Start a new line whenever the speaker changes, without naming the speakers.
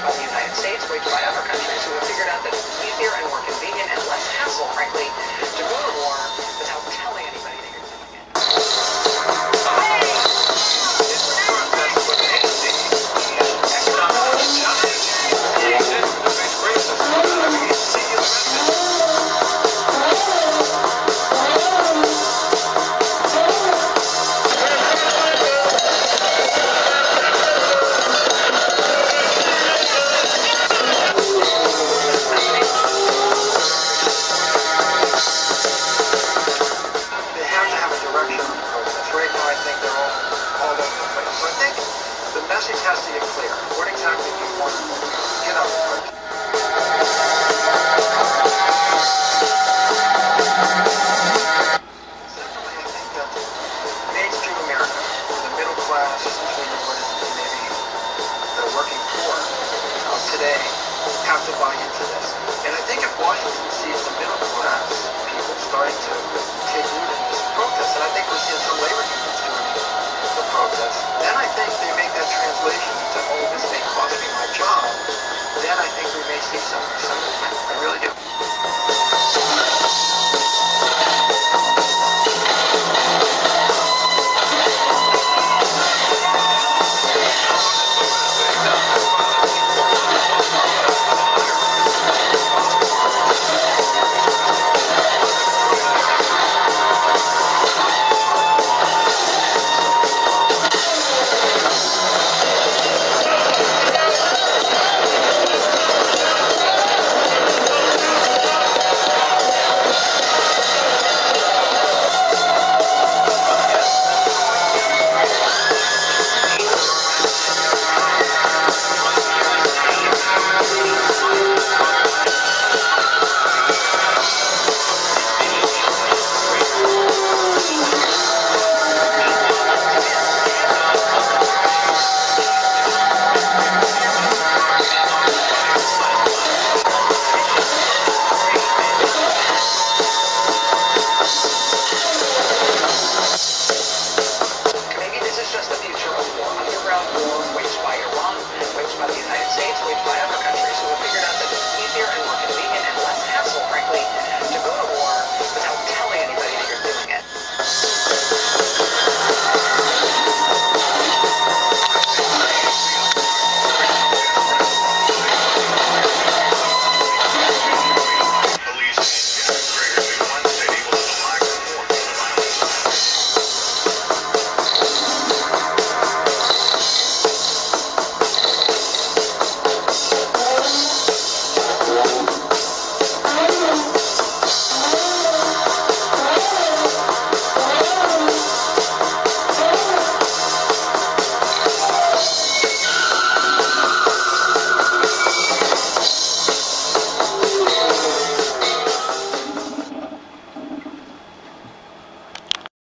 by the United States, waged by other countries who have figured out that it's easier and more convenient and less hassle, frankly, to go to war without telling anybody that you're doing it. This process was hasty. Economic justice. They exist to face racism. See you message. The message has to get clear. What exactly do you want to get out of the country? Secondly, I think that mainstream America, the middle class, maybe the working poor of today, have to buy into this. And I think if Washington sees the middle class people starting to take root in this protest, and I think we're seeing some labor unions doing the protest, then I think they make that translation to, oh, this may cost me my job, then I think we may see some